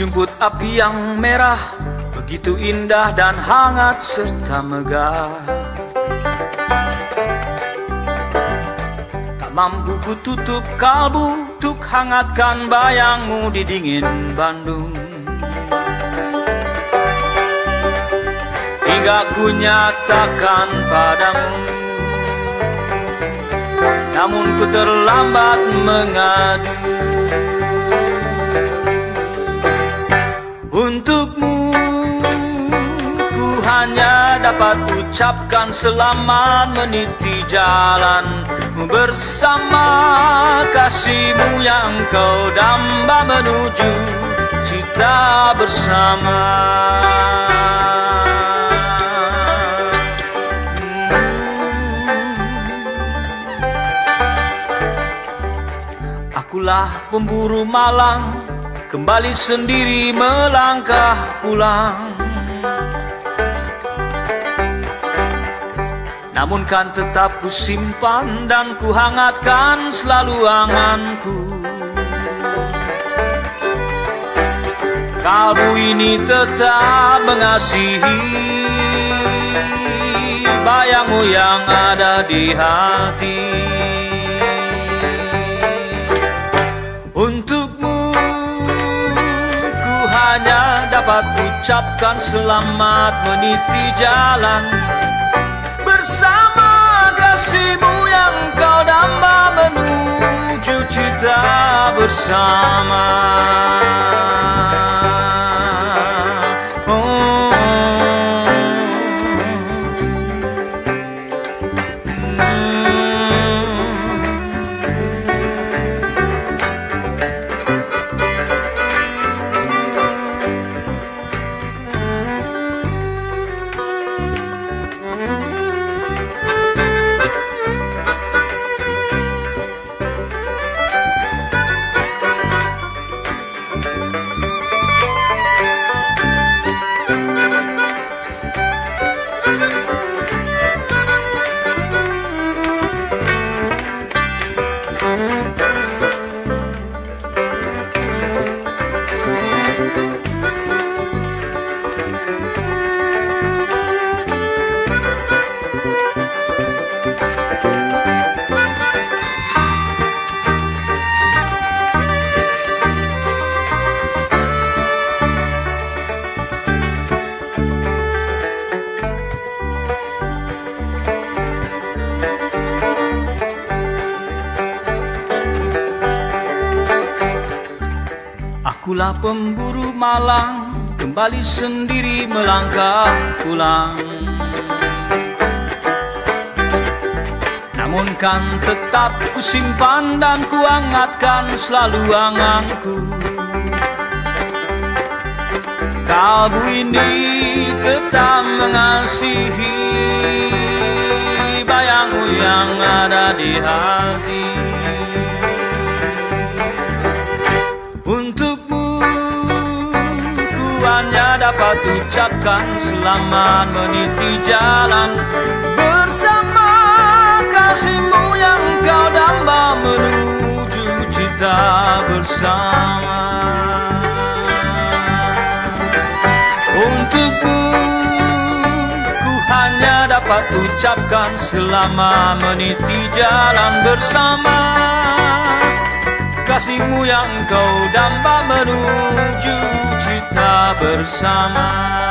Serumput api yang merah, begitu indah dan hangat serta megah. Tak mampu ku tutup kalbu untuk hangatkan bayangmu di dingin Bandung. Hingga ku nyatakan padamu, namun ku terlambat mengadu. Untukmu ku hanya dapat ucapkan selamat meniti jalan bersama kasihmu yang kau damba menuju cita bersama. Akulah pemburu malang, kembali sendiri melangkah pulang. Namun kan tetap ku simpan dan ku hangatkan selalu anganku. Kalbu ini tetap mengasihi bayangmu yang ada di hati. Untukmu ku hanya dapat ucapkan selamat meniti jalan bersama kasihmu yang kau damba menuju cita bersama. Akulah pemburu malang, kembali sendiri melangkah pulang. Namun kan tetap ku simpan dan ku hangatkan selalu anganku. Kalbu ini tetap mengasihi bayangmu yang ada di hati. Hanya dapat ucapkan selamat meniti jalan bersama kasihmu yang kau damba menuju cita bersama. Untukmu ku hanya dapat ucapkan selamat meniti jalan bersama kasihmu yang kau damba menuju cita bersama.